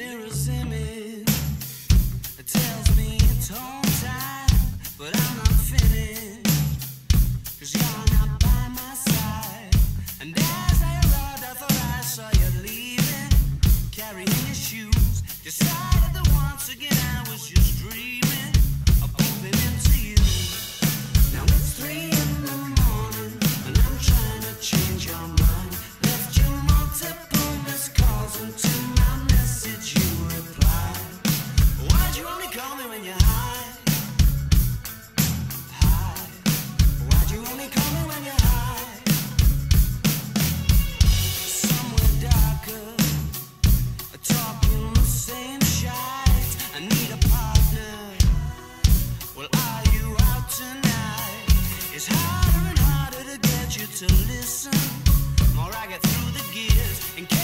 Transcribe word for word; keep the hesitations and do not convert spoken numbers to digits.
mirror's image, it tells me it's home time, but I'm not finished, 'cause you're not by my side. And as I arrived, I thought I saw you leaving, carrying your shoes. Decided that once again I was just dreaming of bumping into you. Now it's three in the morning, and I'm trying to change your mind. Left you multiple missed calls, and to my message you replied. Why'd you only call me when you're high? High. Why'd you only call me when you're high? Somewhere darker, talking the same shite. I need a partner. Well, are you out tonight? It's harder and harder to get you to listen. More I get through the gears in case